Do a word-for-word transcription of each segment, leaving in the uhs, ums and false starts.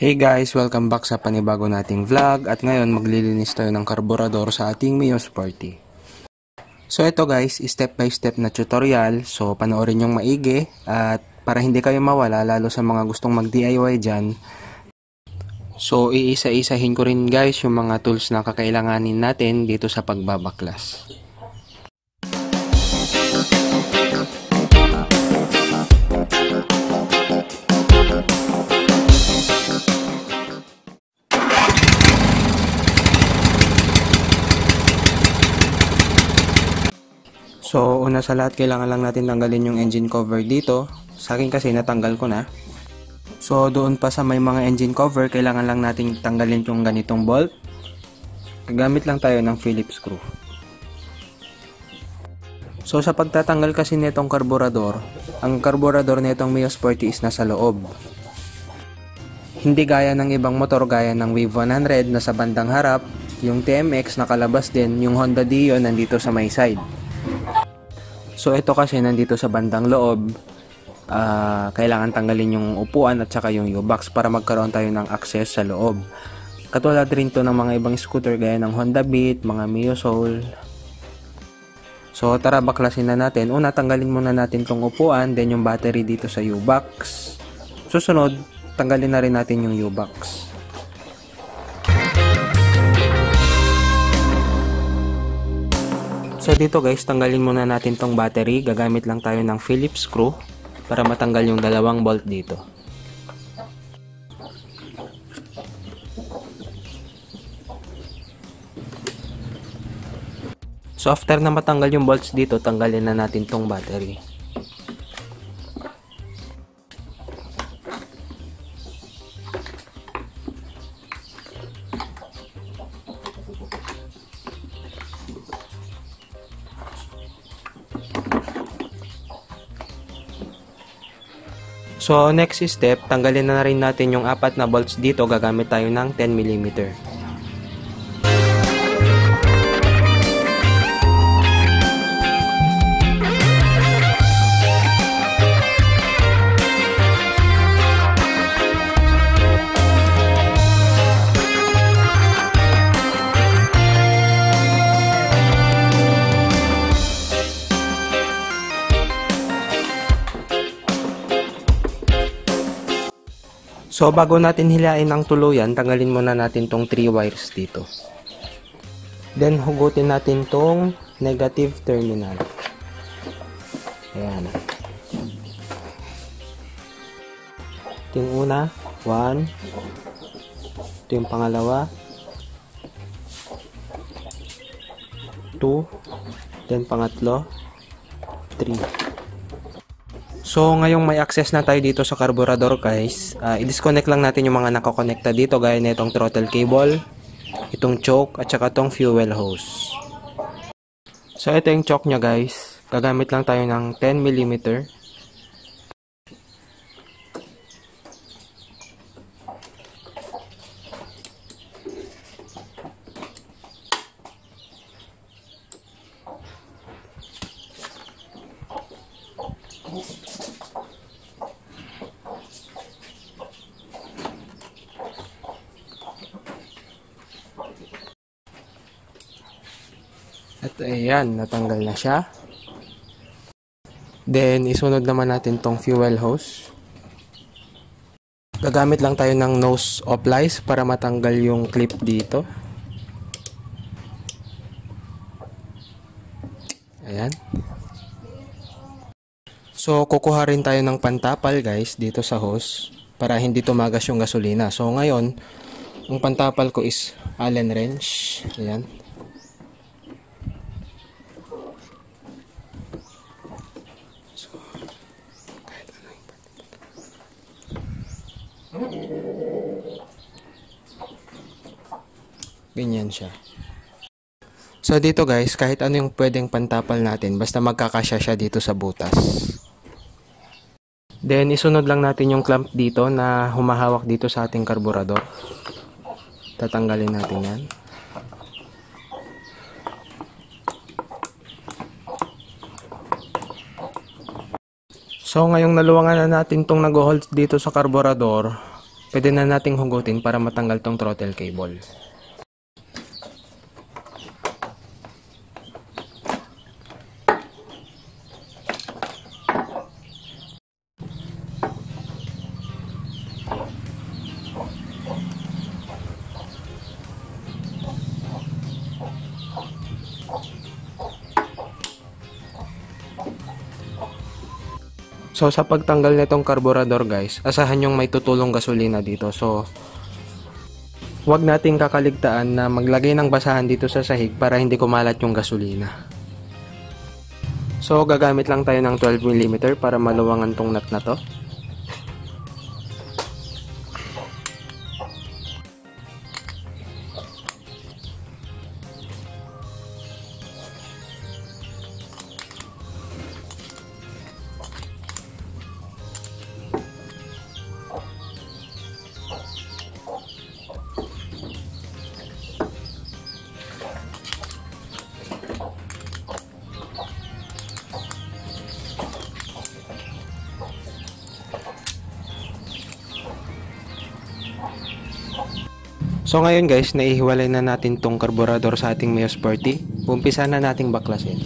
Hey guys, welcome back sa panibago nating vlog at ngayon maglilinis tayo ng karburador sa ating Mio Sporty. So ito guys, step by step na tutorial, so panoorin yung maigi at para hindi kayo mawala lalo sa mga gustong mag D I Y dyan. So iisa-isahin ko rin guys yung mga tools na kakailanganin natin dito sa pagbabaklas. So, una sa lahat, kailangan lang natin tanggalin yung engine cover dito. Sa akin kasi natanggal ko na. So, doon pa sa may mga engine cover, kailangan lang natin tanggalin yung ganitong bolt. Gagamit lang tayo ng Phillips screw. So, sa pagtatanggal kasi nitong karburador, ang karburador nitong Mio Sporty is nasa loob. Hindi gaya ng ibang motor, gaya ng Wave one hundred na sa bandang harap, yung T M X nakalabas din, yung Honda Dio nandito sa may side. So ito kasi nandito sa bandang loob, uh, kailangan tanggalin yung upuan at saka yung U-box para magkaroon tayo ng access sa loob. Katulad rin to ng mga ibang scooter gaya ng Honda Beat, mga Mio Soul. So tara baklasin na natin. Una tanggalin muna natin tong upuan, then yung battery dito sa U-box. Susunod, tanggalin na rin natin yung U-box. So dito guys, tanggalin muna natin tong battery. Gagamit lang tayo ng Phillips screw para matanggal yung dalawang bolt dito. So after na matanggal yung bolts dito, tanggalin na natin tong battery. So next step, tanggalin na rin natin yung apat na bolts dito. Gagamit tayo ng ten millimeter. So bago natin hilain ang tuluyan, tanggalin muna natin tong three wires dito. Then hugutin natin tong negative terminal. Ayan. Ito yung una, one. Ito yung pangalawa, two. Then pangatlo, three. So ngayong may access na tayo dito sa carburetor guys, uh, i-disconnect lang natin yung mga nakakonekta dito gaya na itong throttle cable, itong choke at saka itong fuel hose. So ito yung choke nya guys, gagamit lang tayo ng ten millimeter. At ayan, natanggal na siya. Then, isunod naman natin tong fuel hose. Gagamit lang tayo ng nose of lice para matanggal yung clip dito. Ayan. So, kukuha rin tayo ng pantapal guys dito sa hose para hindi tumagas yung gasolina. So, ngayon, ang pantapal ko is Allen wrench. Ayan. Ganyan siya. So dito guys, kahit ano yung pwedeng pantapal natin, basta magkakasya siya dito sa butas. Then isunod lang natin yung clamp dito na humahawak dito sa ating karburador. Tatanggalin natin yan. So ngayong naluwangan na natin tong nag-hold dito sa karburador, pwede na nating hugutin para matanggal tong throttle cable. So sa pagtanggal nitong karburador guys, asahan yung may tutulong gasolina dito. So huwag nating kakaligtaan na maglagay ng basahan dito sa sahig para hindi kumalat yung gasolina. So gagamit lang tayo ng twelve millimeter para maluwangan tong nut na to. So ngayon guys, naihiwalay na natin tong karburador sa ating Mio Sporty. Umpisa na nating baklasin.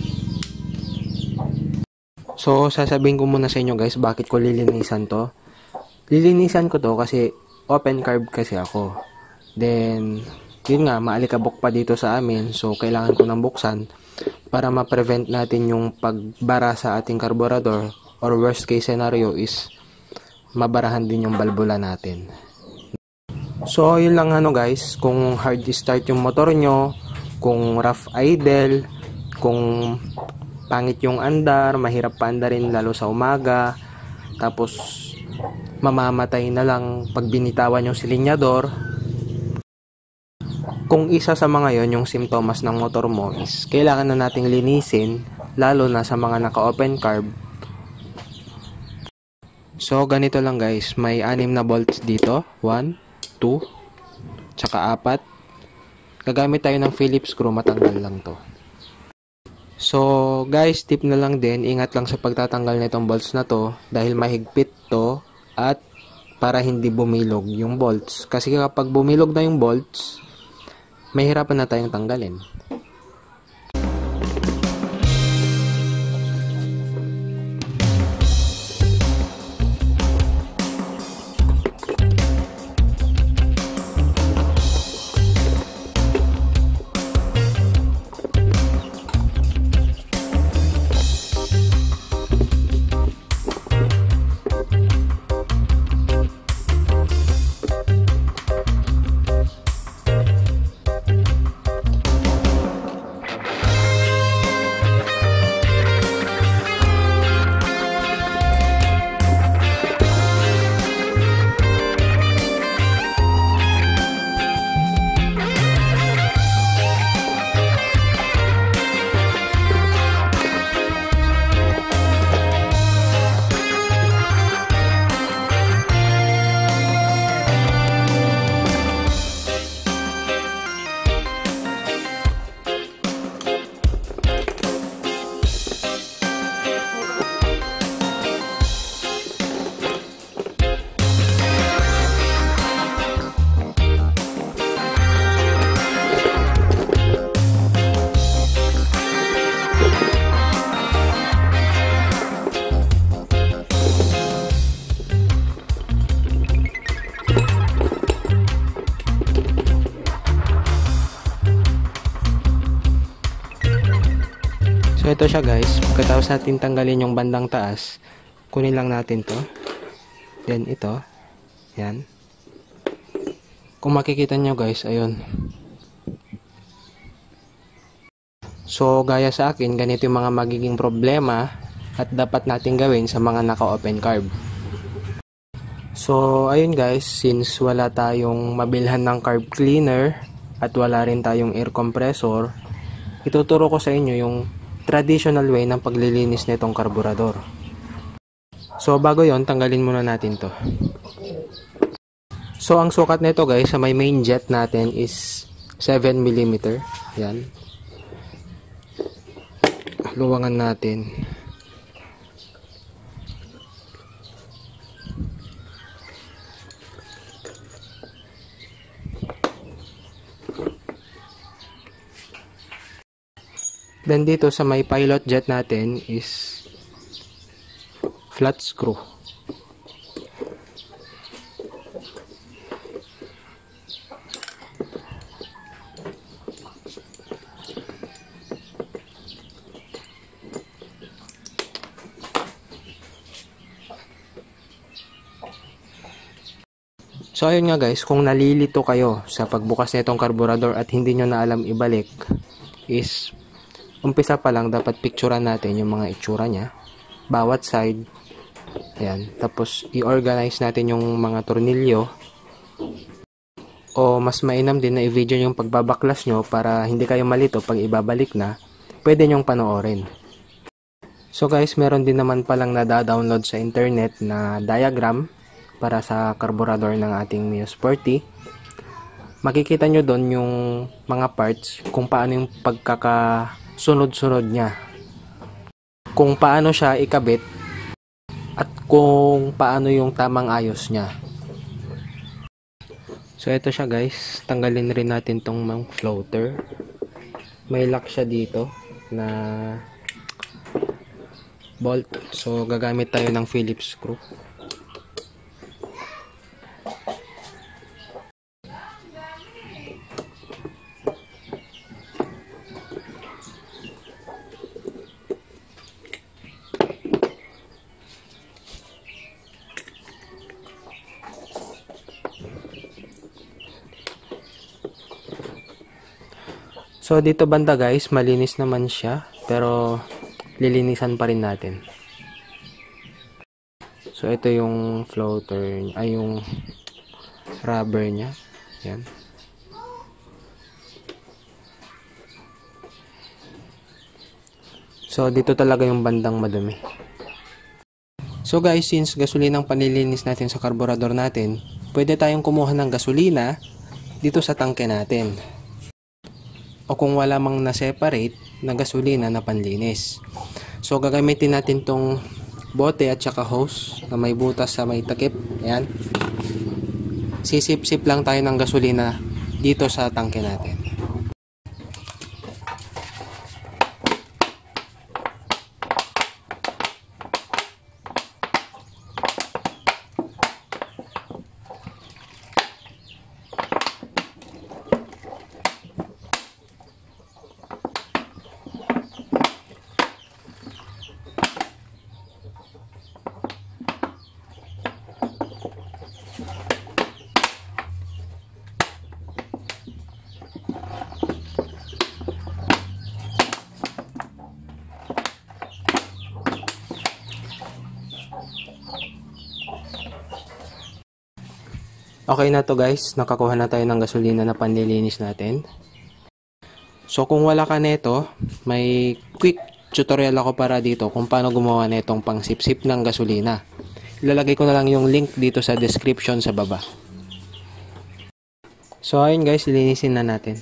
So sasabihin ko muna sa inyo guys, bakit ko lilinisan to. Lilinisan ko to kasi open carb kasi ako. Then, yun nga, maalikabok pa dito sa amin. So kailangan ko nang buksan para ma-prevent natin yung pagbara sa ating karburador. Or worst case scenario is mabarahan din yung balbula natin. So, yun lang ano guys, kung hard start yung motor nyo, kung rough idle, kung pangit yung andar, mahirap pa andarin lalo sa umaga, tapos mamamatay na lang pag binitawan yung silinyador. Kung isa sa mga yon yung simptomas ng motor mo is kailangan na nating linisin, lalo na sa mga naka-open carb. So, ganito lang guys, may anim na bolts dito, one, two, tsaka apat. Gagamit tayo ng Phillips screw, matanggal lang to. So guys, tip na lang din, ingat lang sa pagtatanggal nitong bolts na to dahil mahigpit to at para hindi bumilog yung bolts. Kasi kapag bumilog na yung bolts, mahirapan na tayong tanggalin. So ito siya guys, pagkatapos natin tanggalin yung bandang taas, kunin lang natin to. Then ito, yan. Kung makikita nyo guys, ayun. So gaya sa akin, ganito yung mga magiging problema at dapat natin gawin sa mga naka-open carb. So ayun guys, since wala tayong mabilhan ng carb cleaner at wala rin tayong air compressor, ituturo ko sa inyo yung traditional way ng paglilinis nitong karburador. So bago yon, tanggalin muna natin to. So ang sukat nito guys sa may main jet natin is seven millimeter. Yan. Luwangan natin. Then dito sa may pilot jet natin is flat screw. So ayun nga guys, kung nalilito kayo sa pagbukas nitong karburador at hindi nyo na alam ibalik, is umpisa pa lang dapat picturean natin yung mga itsura nya, bawat side. Ayan. Tapos i-organize natin yung mga tornilyo, o mas mainam din na i-video yung pagbabaklas nyo para hindi kayo malito pag ibabalik na, pwede nyong panoorin. So guys, meron din naman palang nada-download sa internet na diagram para sa karburador ng ating Mio Sporty. Makikita nyo doon yung mga parts, kung paano yung pagkakasunod-sunod niya, kung paano siya ikabit, at kung paano yung tamang ayos niya. So ito siya guys, tanggalin rin natin tong mga floater. May lock siya dito na bolt, so gagamit tayo ng Phillips screw. So dito banda guys, malinis naman siya, pero lilinisan pa rin natin. So ito yung floater, ay yung rubber niya. Yan. So dito talaga yung bandang madumi. So guys, since gasolinang panlilinis natin sa karburador natin, pwede tayong kumuha ng gasolina dito sa tangke natin. O kung wala mang na-separate na gasolina na panlinis. So gagamitin natin tong bote at saka hose na may butas sa may takip. Ayan. Sisip-sip lang tayo ng gasolina dito sa tangke natin. Okay na to guys, nakakuha na tayo ng gasolina na panlilinis natin. So kung wala ka nito, may quick tutorial ako para dito kung paano gumawa nitong pang sip-sip ng gasolina. Ilalagay ko na lang yung link dito sa description sa baba. So ayun guys, linisin na natin.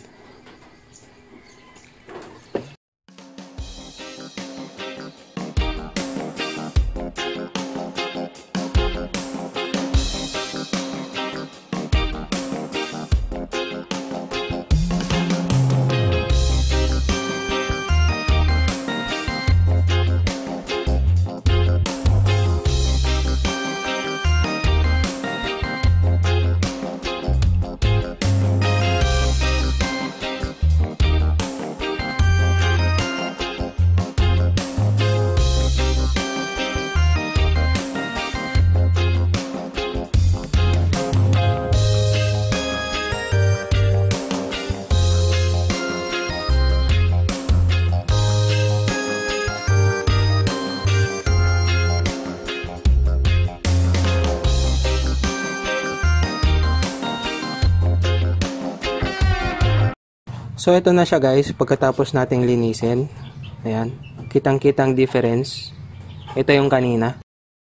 So ito na siya guys, pagkatapos nating linisin. Ayan, kitang-kitang difference. Ito yung kanina.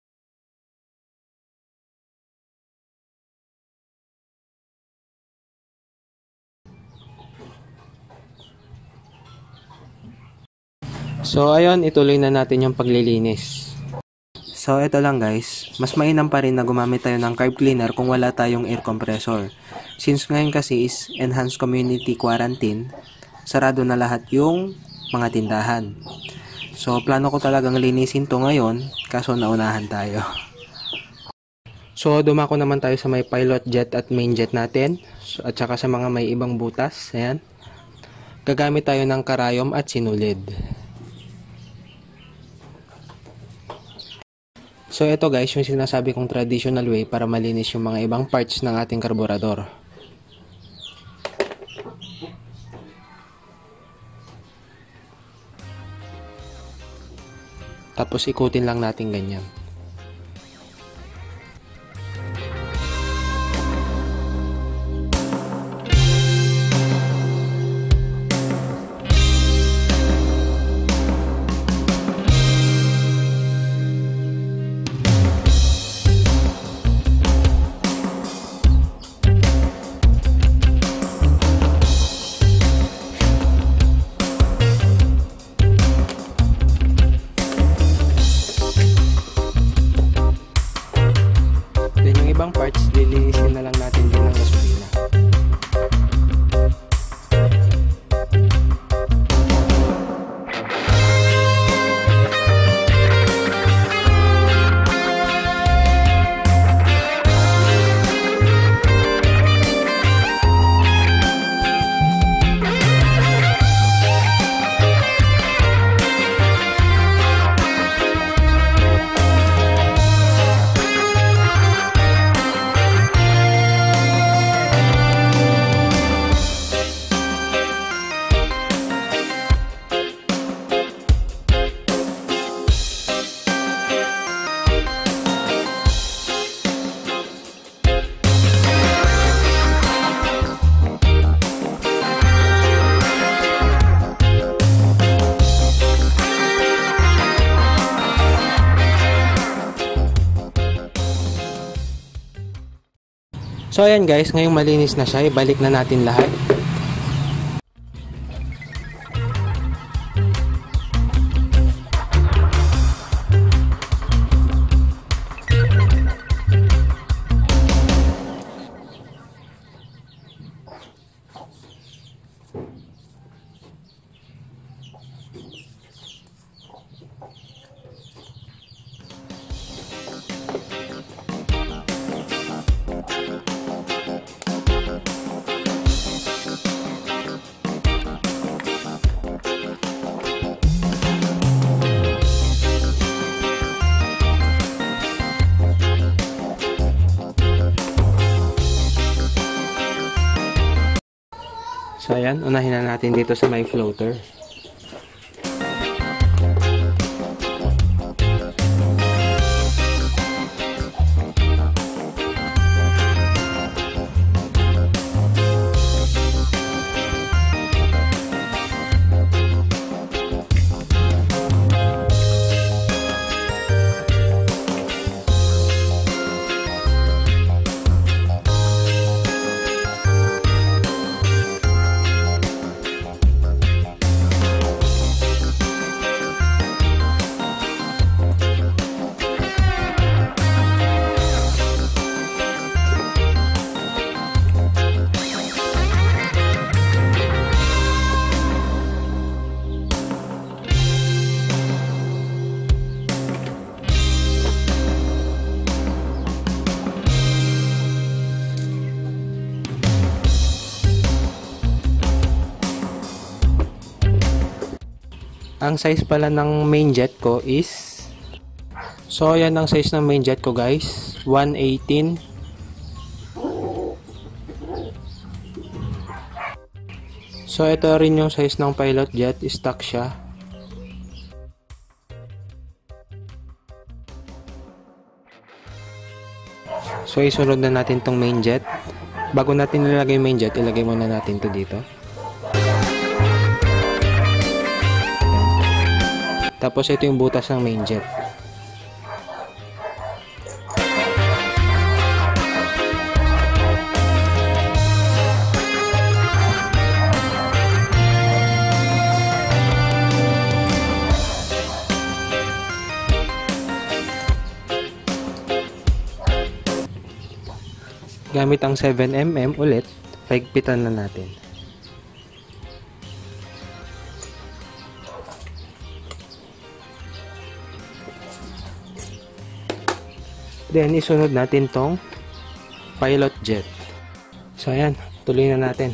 So ayun, ituloy na natin yung paglilinis. So ito lang guys, mas mainam pa rin na gumamit tayo ng carb cleaner kung wala tayong air compressor. Since ngayon kasi is enhanced community quarantine, sarado na lahat yung mga tindahan. So plano ko talagang linisin to ngayon, kaso naunahan tayo. So dumako naman tayo sa may pilot jet at main jet natin, so, at saka sa mga may ibang butas. Ayan. Gagamit tayo ng karayom at sinulid. So ito guys, yung sinasabi kong traditional way para malinis yung mga ibang parts ng ating karburador. Tapos ikutin lang natin ganyan. Ibang parts, lilinisin na lang natin din ng gasolina. So ayan guys, ngayong malinis na siya, ibalik na natin lahat. So ayan, unahin na natin dito sa may floater. Ang size pala ng main jet ko is, so yan ang size ng main jet ko guys, one eighteen. So ito rin yung size ng pilot jet, stock siya. So isunod na natin tong main jet. Bago natin nilagay yung main jet, ilagay muna natin to dito. Tapos ito yung butas ng main jet. Gamit ang seven millimeter ulit, paigpitan na natin. Then isunod natin tong pilot jet. So ayan, tuloy na natin.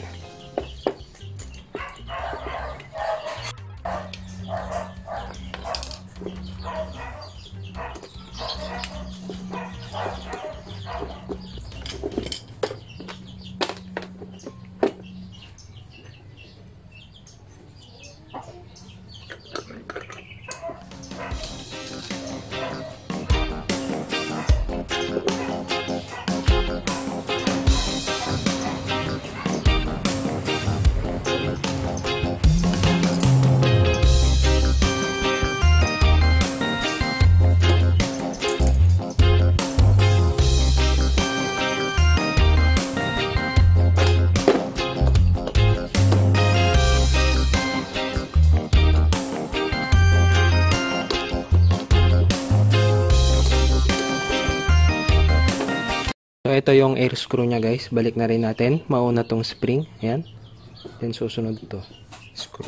So, ito yung air screw nya guys. Balik na rin natin. Mauna tong spring. Ayan. Then, susunod ito. Screw.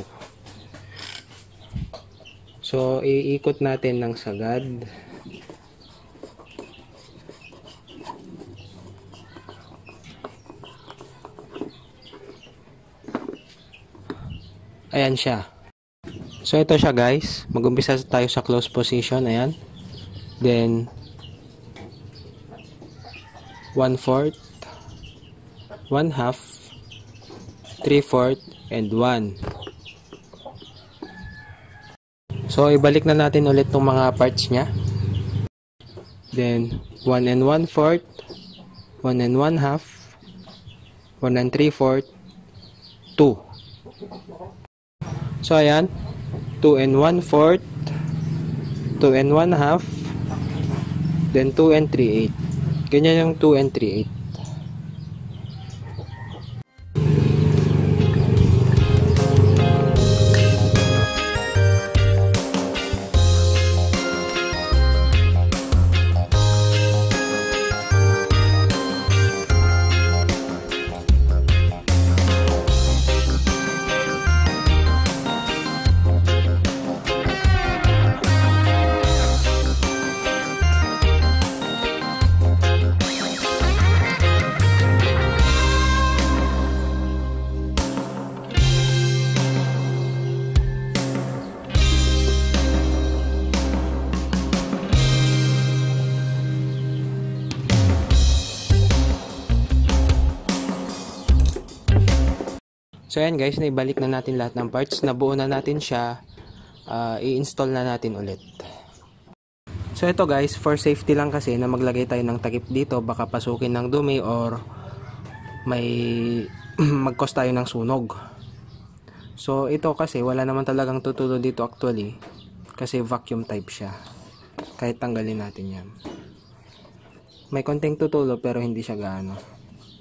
So, iikot natin ng sagad. Ayan siya. So, ito siya guys. Mag-umpisa tayo sa close position. Ayan. Then, one-fourth, one-half, three-fourth, and one. So, ibalik na natin ulit itong mga parts nya. Then, one and one-fourth, one and one-half, one and three-fourth, two. So, ayan. two and one-fourth, two and one-half, then two and three-eighth. Ganyan yung two and three-eighth. So ayan guys, naibalik na natin lahat ng parts, nabuo na natin siya, uh, i-install na natin ulit. So ito guys, for safety lang kasi na maglagay tayo ng takip dito, baka pasukin ng dumi or may mag-cause tayo ng sunog. So ito kasi wala naman talagang tutulo dito actually, kasi vacuum type siya, kahit tanggalin natin yan. May konting tutulo pero hindi siya gaano.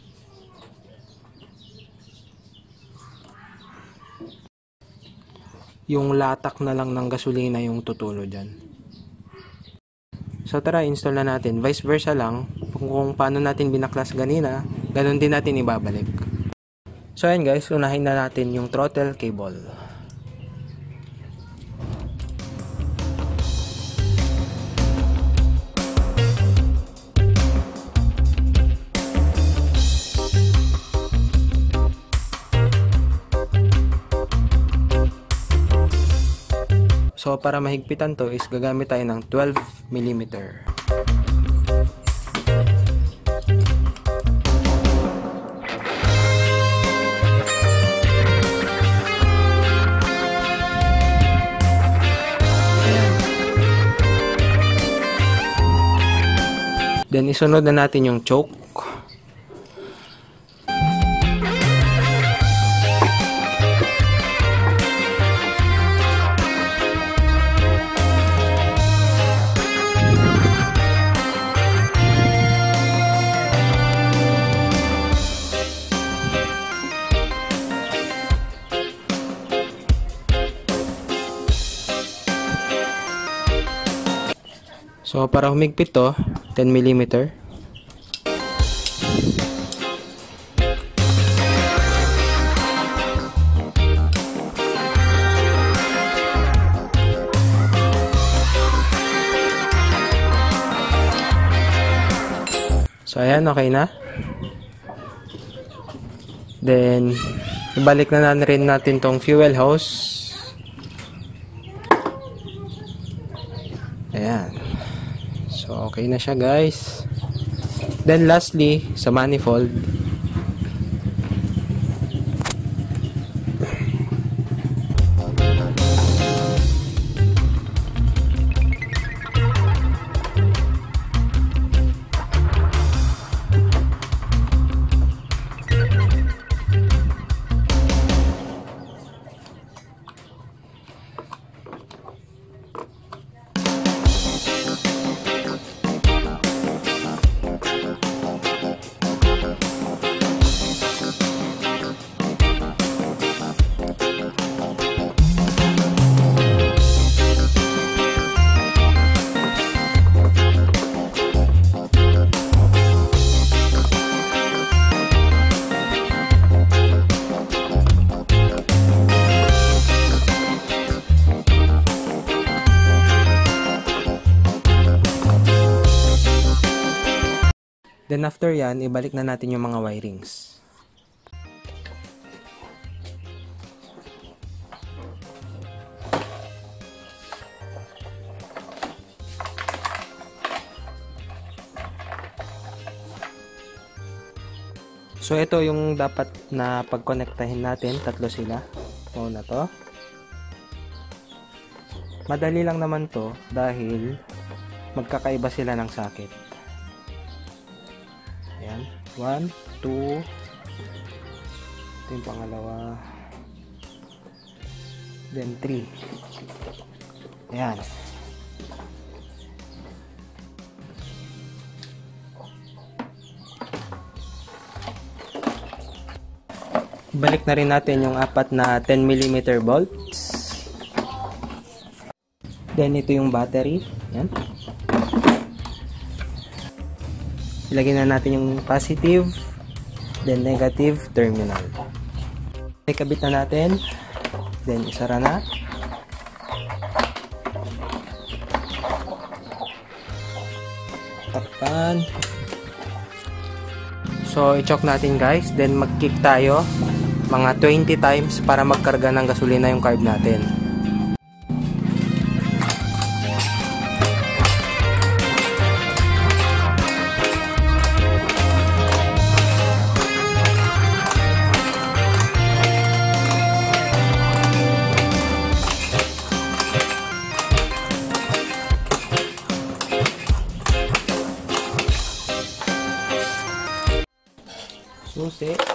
Yung latak na lang ng gasolina yung tutulo dyan. So tara, install na natin. Vice versa lang, kung, kung paano natin binaklas ganina, ganun din natin ibabalik. So ayan guys, unahin na natin yung throttle cable. So para mahigpitan to is gagamit tayo ng twelve millimeter. Ayan. Then isunod na natin yung choke. So para humigpit to, ten millimeter. So, ayan, okay na. Then, ibalik na na rin natin tong fuel hose. Ayan. So, okay na siya, guys. Then, lastly, sa manifold. Then after yan, ibalik na natin yung mga wirings. So ito yung dapat na pagkonektahin natin, tatlo sila. O na to. Madali lang naman to dahil magkakaiba sila ng socket. Ayan, one, two, ito yung pangalawa, then three. Ayan. Balik na rin natin yung apat na ten millimeter bolts. Then ito yung battery. Ayan. Ilagay na natin yung positive, then negative terminal. Ikabit na natin, then isara na. Takpan. So, i-choke natin guys, then mag-kick tayo mga twenty times para magkarga ng gasolina yung carb natin. Susi.